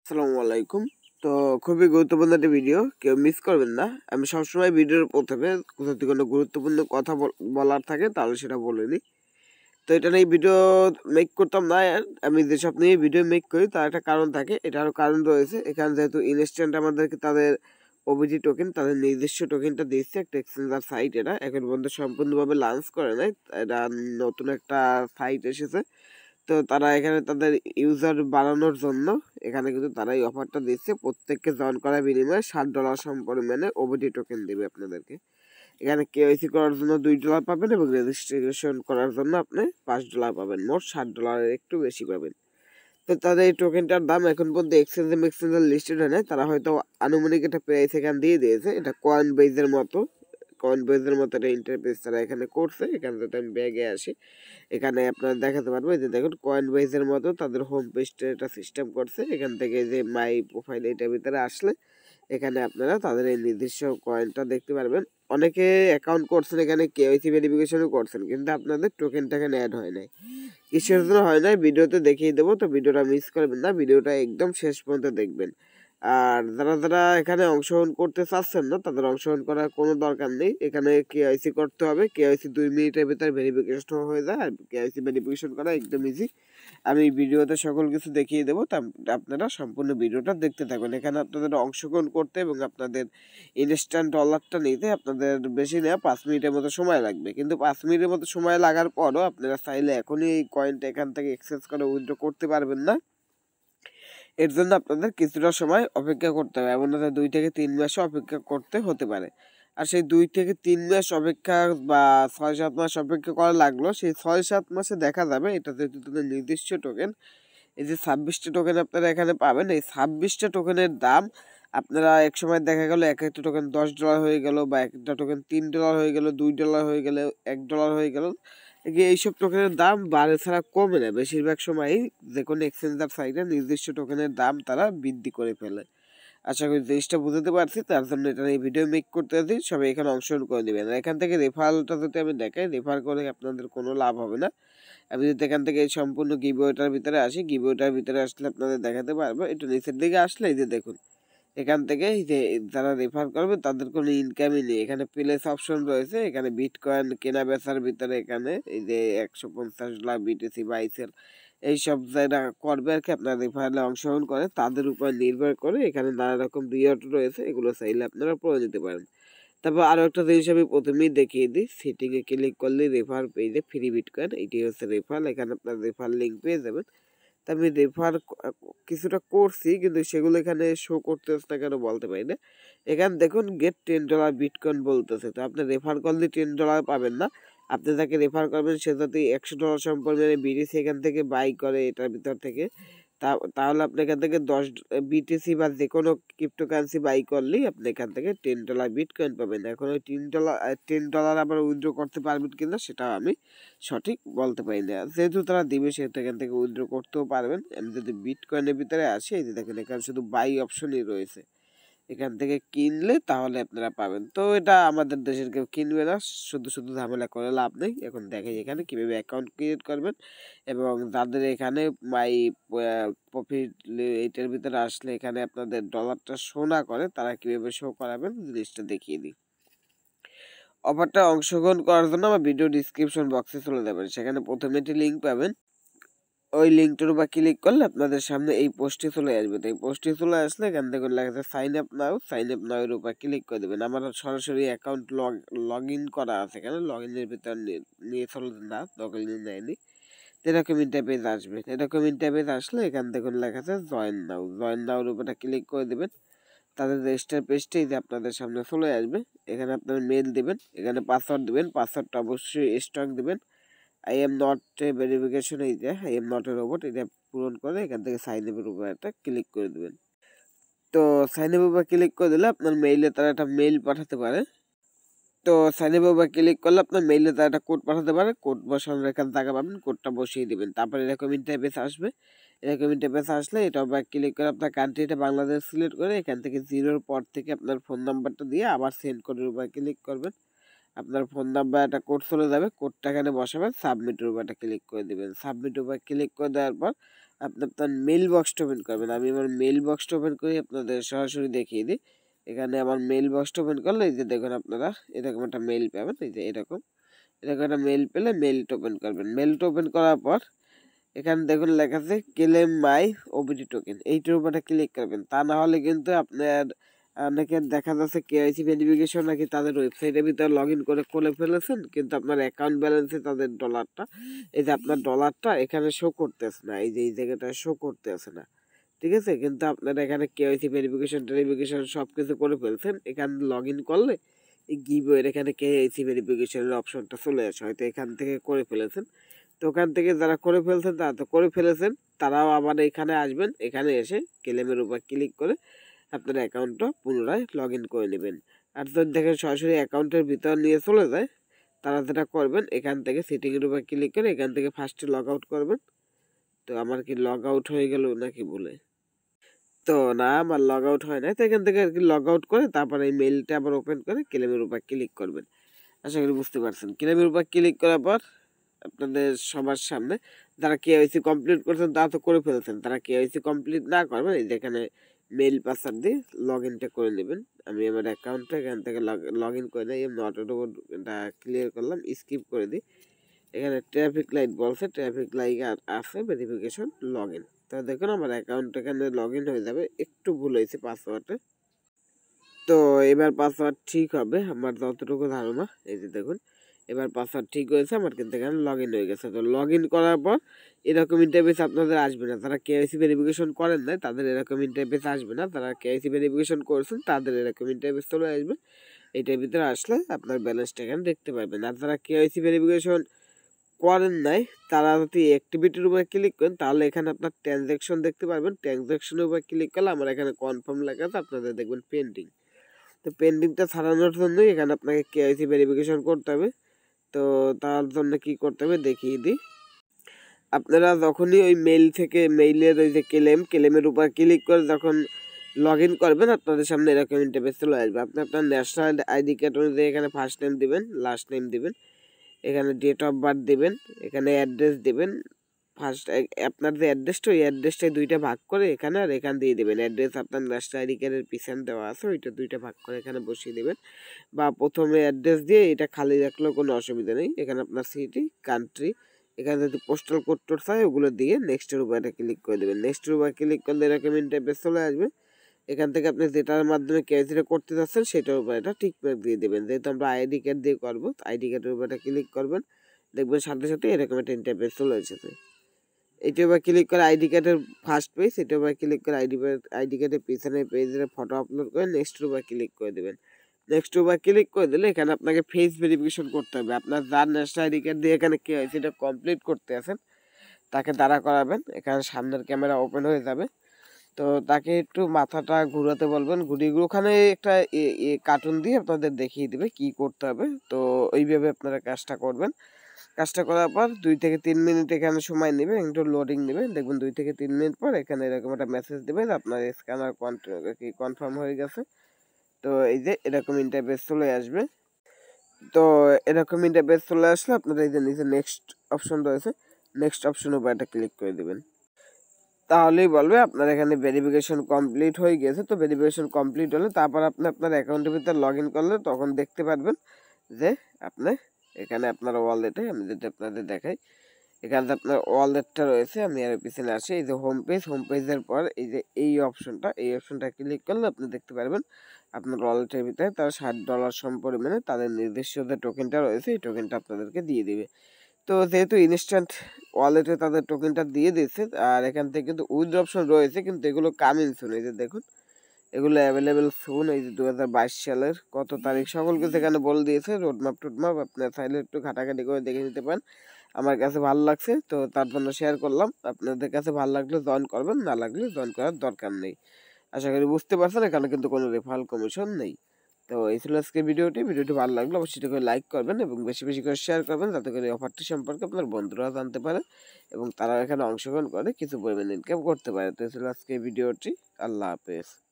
আসসালামু আলাইকুম। তো খুবই গুরুত্বপূর্ণ একটা ভিডিও, কেউ মিস করবেন না। আমি সবসময় ভিডিওর প্রথমে যদি কোনো গুরুত্বপূর্ণ কথা বলার থাকে তাহলে সেটা বলে নিই। তো এটা নিয়ে ভিডিও মেক করতাম না, আমি যেসব নিয়ে ভিডিও মেক করি তার একটা কারণ থাকে। এটারও কারণ রয়েছে। এখানে যেহেতু ইনস্ট্যান্ট আমাদেরকে তাদের ওবিটি টোকেন, তাদের নিজস্ব টোকেনটা দিচ্ছে একটা এক্সচেঞ্জার সাইট। এটা এখন পর্যন্ত সম্পূর্ণভাবে লঞ্চ করে নাই, এটা নতুন একটা সাইট এসেছে। তো তারা এখানে তাদের ইউজার বাড়ানোর জন্য এখানে কিন্তু তারা এই অফারটা দিচ্ছে। প্রত্যেককে জয়েন করার বিনিময়ে $7 সম পরিমাণে ওবিটি টোকেন দেবে আপনাদেরকে। এখানে কেওয়াইসি করার জন্য $2 পাবেন এবং রেজিস্ট্রেশন করার জন্য আপনি $5 পাবেন। মোট $7 একটু বেশি পাবেন। তো তাদের এই টোকেনটার দাম এখন পর্যন্ত এক্সচেঞ্জার লিস্টেড হয় নাই। তারা হয়তো আনুমানিক একটা প্রাইস এখানে দিয়ে দিয়েছে। এটা কয়েনবেজের মতো একটা ইন্টারফেস তারা এখানে করছে। এখানে যদি আমি ব্যাগে আসি, এখানে আপনারা দেখাতে পারবো যে দেখুন কয়েনবেজের মতো তাদের হোম পেজটা এটা সিস্টেম করছে। এখান থেকে যে মাই প্রোফাইল এটার ভিতরে আসলে এখানে আপনারা তাদের এই নির্দিষ্ট কয়েনটা দেখতে পারবেন। অনেকে অ্যাকাউন্ট করছেন, এখানে কেওয়াইসি ভেরিফিকেশনও করছেন, কিন্তু আপনাদের টোকেনটা এখানে অ্যাড হয় নাই। কিসের জন্য হয় নাই ভিডিওতে দেখিয়ে দেবো, তো ভিডিওটা মিস করবেন না, ভিডিওটা একদম শেষ পর্যন্ত দেখবেন। আর যারা এখানে অংশগ্রহণ করতে চাচ্ছেন না তাদের অংশগ্রহণ করার কোনো দরকার নেই। এখানে কেওয়াইসি করতে হবে, কেওয়াইসি 2 মিনিটের ভিতরে ভেরিফিকেশন হয়ে যায়। আর কেওয়াইসি ভেরিফিকেশন করা একদম ইজি। আমি ভিডিওতে সকল কিছু দেখিয়ে দেবো, তা আপনারা সম্পূর্ণ ভিডিওটা দেখতে থাকবেন। এখানে আপনাদের অংশগ্রহণ করতে এবং আপনাদের ইনস্ট্যান্ট ডলারটা নিতে আপনাদের বেশি নেওয়া 5 মিনিটের মতো সময় লাগবে। কিন্তু 5 মিনিটের মতো সময় লাগার পরও আপনারা চাইলে এখনই এই কয়েনটা এখান থেকে এক্সচেঞ্জ করে উইথড্র করতে পারবেন না। এর জন্য আপনাদের কিছুটা সময় অপেক্ষা করতে হবে, এমন 2 থেকে 3 মাসও অপেক্ষা করতে হতে পারে। আর সেই 2 থেকে 3 মাস অপেক্ষা বা 6-7 মাস অপেক্ষা করা লাগলো, সেই 6-7 মাসে দেখা যাবে এটা যেহেতু তাদের নির্দিষ্ট টোকেন। এই যে 26টা টোকেন আপনারা এখানে পাবেন, এই 26টা টোকেনের দাম আপনারা এক সময় দেখা গেল এক একটা টোকেন $10 হয়ে গেল, বা একটা টোকেন $3 হয়ে গেল, $2 হয়ে গেল, $1 হয়ে গেল। এইসব টোকেনের দাম বাড়ে ছাড়া কমে না। বেশিরভাগ সময়ই যে কোনো এক্সচেঞ্জার সাইটে নির্দিষ্ট টোকেনের দাম তারা বৃদ্ধি করে ফেলে। আশা করি জিনিসটা বুঝতে পারছি, তার জন্য এটা এই ভিডিও মেক করতে আছি। সবাই এখানে অংশগ্রহণ করে দেবেন। আর এখান থেকে রেফারেলটা যদি আমি দেখাই, রেফার করে আপনাদের কোনো লাভ হবে না। আমি যদি এখান থেকে সম্পূর্ণ গিভওয়েটার ভিতরে আসি, গিভওয়েটার ভিতরে আসলে আপনাদের দেখাতে পারবো। একটু নিচের দিকে আসলে এই যে দেখুন, এখান থেকে এই যে যারা রেফার করবে তাদের কোনো ইনকামই নেই। এখানে প্লেস অপশন রয়েছে, এখানে বিটকয়েন কেনা বেচার ভিতরে এখানে এই যে $150 বিটিসি বা আইসেল এইসব যারা করবে আর কি, আপনারা রেফারেলে অংশগ্রহণ করে তাদের উপর নির্ভর করে এখানে নানা রকম রিওয়ার্ড রয়েছে। এগুলো চাইলে আপনারা পড়ে নিতে পারেন। তারপর আরো একটা জিনিস আমি প্রথমেই দেখিয়ে দিই, সেটিংয়ে ক্লিক করলে রেফার পেজে ফ্রি বিটকয়েন, এটি হচ্ছে রেফার। এখানে আপনার রেফার লিঙ্ক পেয়ে যাবেন। তা আমি রেফার কিছুটা করছি, কিন্তু সেগুলো এখানে শো করতেছে না কেন বলতে পারি না। এখানে দেখুন গেট $10 বিটকয়েন বলতেছে, তো আপনি রেফার করলে $10 পাবেন না। আপনি যাকে রেফার করবেন সে যদি $100 সম্পর্কে বিটিসি এখান থেকে বাই করে এটার ভিতর থেকে, তাহলে আপনি এখান থেকে 10 বিটিসি বা যে কোনো ক্রিপ্টোকারেন্সি বাই করলেই আপনি এখান থেকে $10 বিটকয়েন পাবেন। এখন ওই $10 আবার উইথড্র করতে পারবেন কিনা সেটা আমি সঠিক বলতে পারি না। যেহেতু তারা দিবে সেহেতু এখান থেকে উইথড্র করতেও পারবেন। আমি যদি বিটকয়েনের ভিতরে আসি, এই যে দেখেন এখানে শুধু বাই অপশনই রয়েছে। এখান থেকে কিনলে তাহলে আপনারা পাবেন। তো এটা আমাদের দেশের কেউ কিনবে না, শুধু শুধু ঝামেলা করে লাভ নেই। এখন দেখেন এখানে কিভাবে অ্যাকাউন্ট ক্রিয়েট করবেন এবং যাদের এখানে মাই প্রফিট এইটার ভিতরে আসলে এখানে আপনাদের ডলারটা শো না করে তারা কিভাবে শো করাবেন জিনিসটা দেখিয়ে দিই। অফারটা অংশগ্রহণ করার জন্য আমার ভিডিও ডিসক্রিপশন বক্সে চলে যাবেন, সেখানে প্রথমে একটি লিঙ্ক পাবেন। ওই লিঙ্কটার উপর ক্লিক করলে আপনাদের সামনে এই পোস্টটি চলে আসবে। তো এই পোস্টটি চলে আসলে এখান থেকে লেখা আছে সাইন আপ নাও এর উপর ক্লিক করে দেবেন। আমার সরাসরি অ্যাকাউন্ট লগ ইন করা আছে, এখানে লগ ইনের ভিতর নিয়ে চলে না, লগ ইন নেয়নি। এরকম ইন্টারপেজ আসবে। এরকম ইন্টারপেজ আসলে এখান থেকে লেখা আছে জয়েন নাওর উপরে ক্লিক করে দেবেন। তাদের রেজিস্টার পেজটাই যে আপনাদের সামনে চলে আসবে। এখানে আপনার মেল দিবেন, এখানে পাসওয়ার্ড দিবেন, পাসওয়ার্ডটা অবশ্যই স্ট্রং দিবেন। I am not a verification, এই যে I am not a robot, এটা পূরণ করে এখান থেকে সাইন আপের উপর একটা ক্লিক করে দেবেন। তো সাইন আপের উপর ক্লিক করে দিলে আপনার মেইলে তারা একটা মেইল পাঠাতে পারে। তো সাইন আপের উপর ক্লিক করলে আপনার মেইলে তারা একটা কোড পাঠাতে পারে। কোড বসানোর এখানে টাকা পাবেন, কোডটা বসিয়ে দিবেন। তারপরে এরকম ইন্টারফেস আসবে। এরকম ইন্টারফেস আসলে এটা আবার ক্লিক করে আপনার কান্ট্রিটা বাংলাদেশ সিলেক্ট করে এখান থেকে 0-র পর থেকে আপনার ফোন নাম্বারটা দিয়ে আবার সেন্ড কোডের উপর ক্লিক করবেন। আপনার ফোন নাম্বার একটা কোড চলে যাবে, কোডটা এখানে বসাবেন, সাবমিটের উপর একটা ক্লিক করে দিবেন। সাবমিটের উপর ক্লিক করে দেওয়ার পর আপনি আপনার মেইল বক্সটা ওপেন করবেন। আমি আমার মেইল বক্সটা ওপেন করি আপনাদের সরাসরি দেখিয়ে দিই। এখানে আমার মেইল বক্সটা ওপেন করলে এই যে দেখুন আপনারা এরকম একটা মেইল পাবেন, এই যে এরকম একটা মেইল পেলে মেইলটা ওপেন করবেন। মেইলটা ওপেন করার পর এখানে দেখুন লেখা আছে ক্লেম মাই ওবিটি টোকেন, এইটার উপরে ক্লিক করবেন। তা না হলে কিন্তু আপনার অনেকের দেখা যাচ্ছে কেওয়াইসি ভেরিফিকেশন নাকি তাদের ওয়েবসাইটের ভিতরে লগ ইন করে ফেলেছেন, কিন্তু আপনার অ্যাকাউন্ট ব্যালেন্সে তাদের ডলারটা, এই যে আপনার ডলারটা এখানে শো করতেছে না, এই যে এই জায়গাটা শো করতেছে না, ঠিক আছে। কিন্তু আপনারা এখানে কেওয়াইসি ভেরিফিকেশন সব কিছু করে ফেলছেন, এখানে লগ ইন করলে এই গিভওয়ের এখানে কেওয়াইসি ভেরিফিকেশনের অপশনটা চলে আসে, হয়তো এখান থেকে করে ফেলেছেন। তো ওখান থেকে যারা করে ফেলছেন তারা তো করে ফেলেছেন, তারাও আবার এখানে আসবেন, এখানে এসে ক্লেমের উপর ক্লিক করে আপনার অ্যাকাউন্টটা পুনরায় লগ ইন করে নেবেন। আর যদি দেখেন সরাসরি অ্যাকাউন্টের ভিতর নিয়ে চলে যায়, তারা যেটা করবেন এখান থেকে সেটিংয়ের উপর ক্লিক করে এখান থেকে ফার্স্টে লগ আউট করবেন। তো আমার কি লগ আউট হয়ে গেল নাকি বলে, তো না আমার লগ আউট হয় না। তো এখান থেকে আর কি লগ আউট করে তারপরে এই মেইলটা আবার ওপেন করে ক্লেমের উপর ক্লিক করবেন। আশা করি বুঝতে পারছেন। ক্লেমের উপর ক্লিক করার পর আপনাদের সবার সামনে যারা কেওয়াইসি কমপ্লিট করছেন তারা তো করে ফেলছেন, তারা কেওয়াইসি কমপ্লিট না করবেন এই যেখানে মেইল পাসওয়ার্ড দিয়ে লগ ইনটা করে নেবেন। আমি আমার অ্যাকাউন্টটা এখান থেকে লগ ইন করে দিই, নটের উপর এটা ক্লিয়ার করলাম, স্কিপ করে দিই। এখানে ট্রাফিক লাইট বলছে, ট্রাফিক লাইট আছে ভেরিফিকেশন লগ ইন। তো দেখুন আমার অ্যাকাউন্ট এখানে লগ ইন হয়ে যাবে, একটু ভুল হয়েছে পাসওয়ার্ডে। তো এবার পাসওয়ার্ড ঠিক হবে আমার যতটুকু ধারণা, এই যে দেখুন এবার পাসওয়ার্ড ঠিক হয়েছে, আমার কিন্তু এখানে লগ ইন হয়ে গেছে। তো লগ ইন করার পর এরকম ইন্টারফেস আপনাদের আসবে না, যারা কেওয়াইসি ভেরিফিকেশন করেন নাই তাদের এরকম ইন্টারফেস আসবে না, যারা কেওয়াইসি ভেরিফিকেশন করছেন তাদের এরকম ইন্টারফেস চলে আসবে। এইটার ভিতরে আসলে আপনার ব্যালেন্সটা এখানে দেখতে পারবেন। আর যারা কেওয়াইসি ভেরিফিকেশন করেন নাই তারা যদি অ্যাক্টিভিটির উপরে ক্লিক করেন তাহলে এখানে আপনার ট্রানজ্যাকশন দেখতে পারবেন। ট্রানজ্যাকশনের উপরে ক্লিক করলে আমার এখানে কনফার্ম লেখা আছে, আপনাদের দেখবেন পেন্ডিং। তো পেন্ডিংটা ছাড়ানোর জন্যই এখানে আপনাকে কেওয়াইসি ভেরিফিকেশন করতে হবে। তো তার জন্য কি করতে হবে দেখিয়ে দিই। আপনারা যখনই ওই মেইল থেকে মেইলের ওই যে ক্লেমের উপর ক্লিক করে যখন লগ ইন করবেন আপনাদের সামনে এরকম ইন্টারফেস চলে আসবে। আপনি আপনার ন্যাশনাল আইডি কার্ড অনুযায়ী এখানে ফার্স্ট নেম দিবেন, লাস্ট নেম দিবেন, এখানে ডেট অফ বার্থ দিবেন, এখানে অ্যাড্রেস দিবেন। ফার্স্ট আপনার যে অ্যাড্রেসটা ওই অ্যাড্রেসটা দুইটা ভাগ করে এখানে আর এখান দিয়ে দেবেন। অ্যাড্রেস আপনার ন্যাশনাল আইডি কার্ডের পিছনে দেওয়া আছে, ওইটা দুইটা ভাগ করে এখানে বসিয়ে দেবেন। বা প্রথমে অ্যাড্রেস দিয়ে এটা খালি রাখলেও কোনো অসুবিধা নেই। এখানে আপনার সিটি, কান্ট্রি, এখানে যদি পোস্টাল কোড টোড চাই ওগুলো দিয়ে নেক্সটের উপর একটা ক্লিক করে দেবেন। নেক্সটের উপর ক্লিক করলে এরকম ইন্টারফেস চলে আসবে। এখান থেকে আপনি যেটার মাধ্যমে কেওয়াইসিটা করতে যাচ্ছেন সেটার উপর এটা টিকমার্ক দিয়ে দেবেন। যেহেতু আমরা আইডি কার্ড দিয়ে করবো, আইডি কার্ডের উপর একটা ক্লিক করবেন, দেখবেন সাথে সাথে এরকম একটা ইন্টারফেস চলে এসেছে। এটার উপর ক্লিক করে আইডি কার্ডের ফার্স্ট পেজ, এটার উপর ক্লিক করে আইডি কার্ডের পিছনে পেজের ফটো আপলোড করে নেক্সটের উপর ক্লিক করে দেবেন। নেক্সটের উপর ক্লিক করে দিলে এখানে আপনাকে ফেস ভেরিফিকেশন করতে হবে। আপনার যার ন্যাশনাল আইডি কার্ড দিয়ে এখানে কেওয়াইসিটা কমপ্লিট করতে আছেন তাকে দাঁড়া করাবেন, এখানে সামনের ক্যামেরা ওপেন হয়ে যাবে। তো তাকে একটু মাথাটা ঘুরাতে বলবেন, ঘুরিয়ে ওখানে একটা কার্টুন দিয়ে আপনাদের দেখিয়ে দিবে কি করতে হবে। তো ওইভাবে আপনারা কাজটা করবেন। কাজটা করার পর 2 থেকে 3 মিনিট এখানে সময় নেবে, একটু লোডিং নেবে, দেখবেন 2 থেকে 3 মিনিট পর এখানে এরকম একটা মেসেজ দেবে আপনার স্ক্যানার কনফার্ম হয়ে গেছে। তো এই যে এরকম ইন্টারফেস চলে আসবে। তো এরকম ইন্টারফেস চলে আসলে আপনারা এই যে নিচে নেক্সট অপশন রয়েছে, নেক্সট অপশনের উপর একটা ক্লিক করে দেবেন। তাহলেই বলবে আপনার এখানে ভেরিফিকেশন কমপ্লিট হয়ে গেছে। তো ভেরিফিকেশন কমপ্লিট হলে তারপর আপনি আপনার অ্যাকাউন্টের ভিতরে লগ ইন করলে তখন দেখতে পারবেন যে আপনি এখানে আপনার ওয়ালেটে, আমি যদি আপনাদের দেখাই, এখানে আপনার ওয়ালেটটা রয়েছে। আমি আর পিছনে আসি, এই যে হোম পেজের পর এই যে এই অপশনটা ক্লিক করলে আপনি দেখতে পারবেন আপনার ওয়ালেটের ভিতরে তারা $60 সম পরিমাণে তাদের নির্দিষ্ট যে টোকেনটা রয়েছে এই টোকেনটা আপনাদেরকে দিয়ে দিবে। তো যেহেতু ইনস্ট্যান্ট ওয়ালেটে তাদের টোকেনটা দিয়ে দিচ্ছে, আর এখান থেকে কিন্তু উইথড্র অপশন রয়েছে, কিন্তু এগুলো কামিং সুন। এই যে দেখুন এগুলো অ্যাভেলেবেল সুন, এই যে 2022 সালের কত তারিখ সকল কিছু এখানে বলে দিয়েছে, রোডম্যাপ আপনার চাইলে একটু ঘাটাঘাটি করে দেখে নিতে পারেন। আমার কাছে ভালো লাগছে তো তার জন্য শেয়ার করলাম। আপনাদের কাছে ভালো লাগলে জয়েন করবেন, না লাগলে জয়েন করার দরকার নেই। আশা করি বুঝতে পারছেন, এখানে কিন্তু কোনো রেফারেল কমিশন নেই। তো এই ছিল আজকের ভিডিওটি ভালো লাগলে অবশ্যই করে লাইক করবেন এবং বেশি বেশি করে শেয়ার করবেন, যাতে করে অফারটি সম্পর্কে আপনার বন্ধুরা জানতে পারে এবং তারা এখানে অংশগ্রহণ করে কিছু পরিমাণ ইনকাম করতে পারে। তো এই ছিল আজকের ভিডিওটি। আল্লাহ হাফেজ।